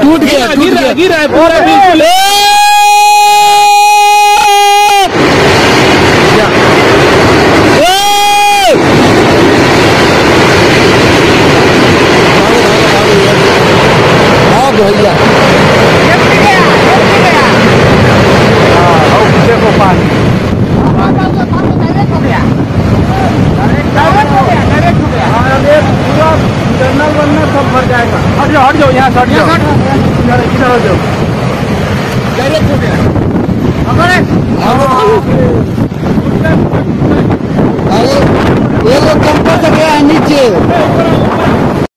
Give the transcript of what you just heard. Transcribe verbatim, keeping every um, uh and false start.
टूट गया, गिर रहा है, गिर रहा है पूरा बिल्कुल। भैया देखो पानी जनरल बनना सब भर जाएगा। हट जाओ, हट जाओ, यहाँ हट जाओ, इधर इधर हट जाओ। डायरेक्ट हो गया। अरे ये लोग कंपस गया है नीचे।